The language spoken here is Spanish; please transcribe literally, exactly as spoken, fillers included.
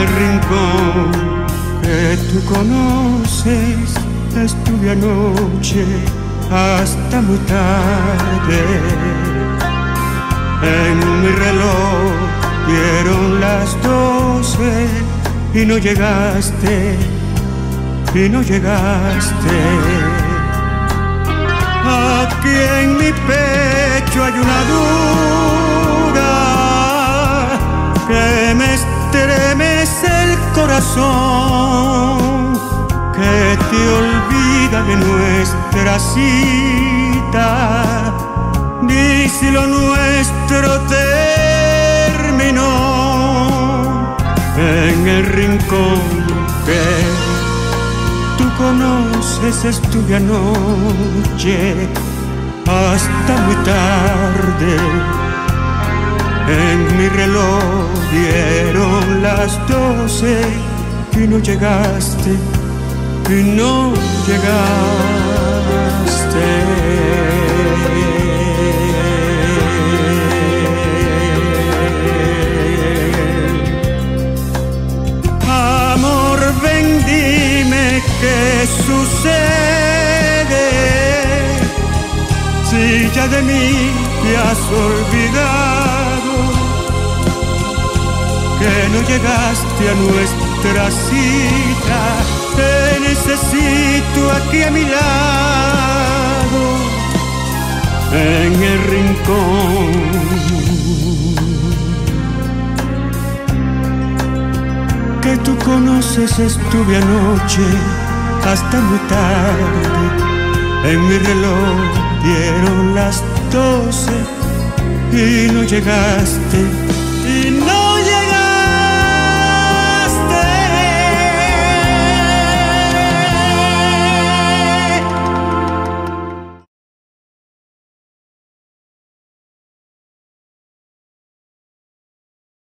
el rincón que tú conoces, estuve anoche hasta muy tarde. En mi reloj dieron las doce y no llegaste, y no llegaste. Aquí en mi pecho hay una duda que me estremece el corazón, que te olvida de nuestra cita. Di si lo nuestro terminó. En el rincón que tú conoces estuve anoche hasta muy tarde. En mi reloj dieron las doce y no llegaste, y no llegaste. Amor, ven, dime qué sucede, si ya de mí te has olvidado, que no llegaste a nuestra cita. Te necesito aquí a mi lado, en el rincón que tú conoces. Estuve anoche hasta muy tarde. En mi reloj dieron las doce y no llegaste, y no